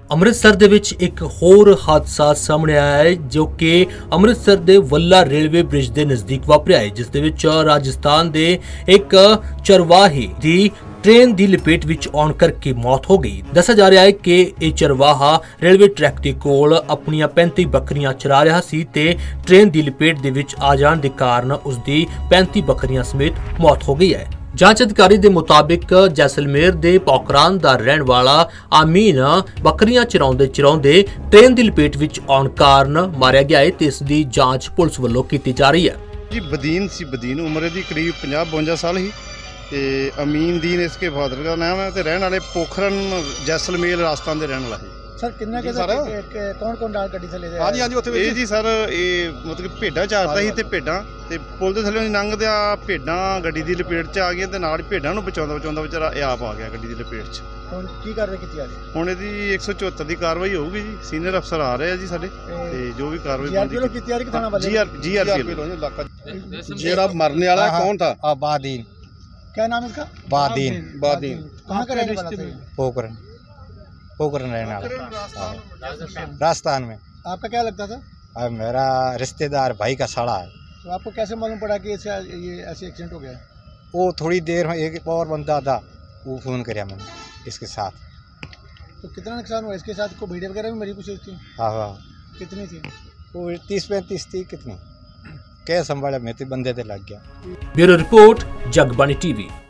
ਅੰਮ੍ਰਿਤਸਰ ਦੇ ਵਿੱਚ ਇੱਕ ਹੋਰ ਹਾਦਸਾ ਸਾਹਮਣੇ ਆਇਆ ਹੈ ਜੋ ਕਿ ਅੰਮ੍ਰਿਤਸਰ ਦੇ ਵੱਲਾ ਰੇਲਵੇ ਬ੍ਰਿਜ ਦੇ ਨਜ਼ਦੀਕ ਵਾਪਰਿਆ ਹੈ, ਜਿਸ ਦੇ ਵਿੱਚ ਰਾਜਸਥਾਨ ਦੇ ਇੱਕ ਚਰਵਾਹੇ ਦੀ ट्रेन की लपेट विच आउण करके मौत हो गई। दसा जा रहा है कि यह चरवाहा रेलवे ट्रैक के कोल अपनियां 35 बकरियां चरा रहा सी ते ट्रेन की लपेट दे विच आ जाण दे कारण उसदी 35 बकरियां समेत मौत हो गई है। जांच अधिकारी के मुताबिक जैसलमेर के पौकरान का रहने वाला आमीन बकरियां चराउंदे ट्रेन की लपेट विच आउण कारण मारिया गया है ते इसदी जांच पुलिस वालों की जा रही है। जी बदीन सी बदीन उम्र दी करीब 50-52 साल ही ते अमीन दीन इसके फादर का नाम है ते रहने वाले पोखरन जैसलमेर राजस्थान के रहने वाले। सर किन्ना के कौन डाल गड्डी थले हाँ जी उत्थे ये जी सर ये मतलब कि भेडां चारदा सी ते भेडां ते पुल दे थल्ले लंघदे भेडां गड्डी दी लपेट च आ गईयां ते नाल भेडां नूं बचाउंदा विचारा आप आ गया गड्डी दी लपेट च। हुण की कार्रवाई कीती जा रही है? हुण इहदी 174 दी कार्रवाई होगी जी। सीनियर अफसर आ रहे हैं जी साडे ते जो भी कार्रवाई जीआरपी लोग कीती जा रही कि थाना वाले जीआरपी जेड़ा मरने वाला कौन था? बादीन। क्या नाम है इसका? बादीन। बादीन कहाँ का रहने वाला था? पोखरन पोखरन रहने वाला राजस्थान में। आपका क्या लगता था? अब मेरा रिश्तेदार भाई का साड़ा है। तो आपको कैसे मालूम पड़ा कि ये ऐसे एक्सीडेंट हो गया? वो थोड़ी देर में एक और बंदा था वो फ़ोन कराया मैंने इसके साथ। तो कितना नुकसान हुआ इसके साथ? को भेड़िया वगैरह भी मरी कुछ थी? हाँ हाँ कितनी थी? वो 30-35 थी। कितनी क्या संभाला मैं तो बंदे ते लग गया। Bureau report Jagbani TV.